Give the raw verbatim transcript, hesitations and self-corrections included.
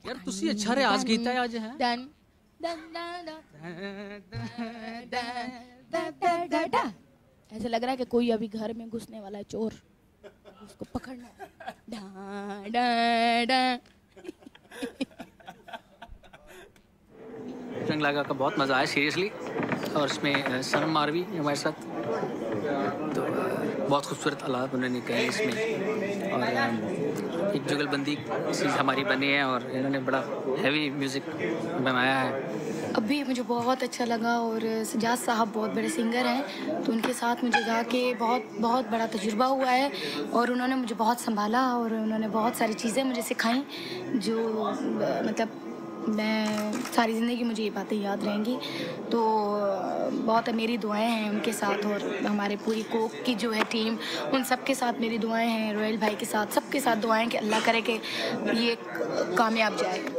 यार तुसी अच्छा रे आज गीता है आज है डन डन डन। ऐसा लग रहा है कि कोई अभी घर में घुसने वाला है, चोर, उसको पकड़ना है। डा डा डा। रंग लगा का बहुत मज़ा आया सीरियसली, और इसमें सनम मारवी हमारे साथ, तो बहुत खूबसूरत आलाप उन्होंने कहे इसमें, और एक जुगलबंदी चीज़ हमारी बनी है, और इन्होंने बड़ा हैवी म्यूज़िक बनाया है। अभी मुझे बहुत अच्छा लगा, और सजाद साहब बहुत बड़े सिंगर हैं, तो उनके साथ मुझे गा के बहुत बहुत बड़ा तजुर्बा हुआ है, और उन्होंने मुझे बहुत संभाला, और उन्होंने बहुत सारी चीज़ें मुझे सिखाई जो मतलब मैं सारी ज़िंदगी मुझे ये बातें याद रहेंगी। तो बहुत मेरी दुआएं हैं उनके साथ, और हमारे पूरी कोक की जो है टीम, उन सब के साथ मेरी दुआएं हैं, रोयल भाई के साथ, सबके साथ दुआएं कि अल्लाह करे कि ये कामयाब जाए।